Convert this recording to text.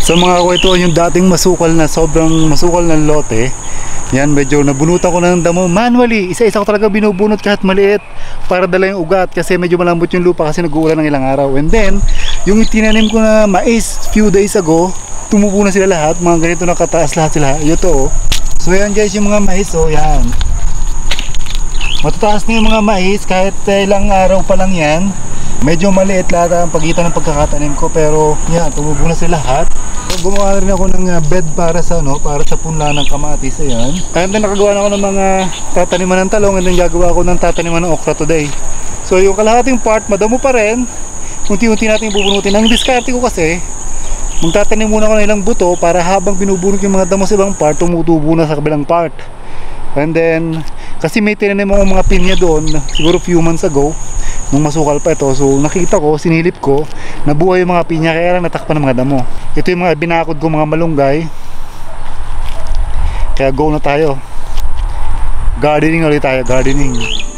So mga ko, ito yung dating masukal na, sobrang masukal na lote. Yan, medyo nabunutan ko na ng damo manually. Isa-isa ko talaga binubunot kahit maliit para dala yung ugat kasi medyo malambot yung lupa kasi nag-uulan ng ilang araw. And then, yung itinanim ko na mais few days ago, tumubo na sila lahat. Mga ganito na kataas lahat sila. Ito oh. So yan guys, yung mga mais oh, yan. Matataas na yung mga mais kahit ilang araw pa lang yan. Medyo maliit lahat ang pagitan ng pagkakatanim ko pero yan, tumubo na sila lahat. So, gumawa rin ako ng bed para sa punla ng kamatis, ayan. And then nakagawa na ako ng mga tataniman ng talong and then gagawa ako ng tataniman ng okra today. So yung kalahating part, madamo pa rin. Unti-unti natin bubunutin. Ang diskarte ko kasi, magtatanim muna ako ng ilang buto para habang binubunot yung mga damo sa ibang part, tumutubo na sa kabilang part. And then, kasi may tinanim ako mga pinya doon, siguro few months ago, nung masukal pa ito. So nakita ko, sinilip ko, nabuhay yung mga pinya kaya lang natakpan ng mga damo. Ito yung mga binakod ko mga malunggay. Kaya go na tayo. Gardening ulit tayo, gardening.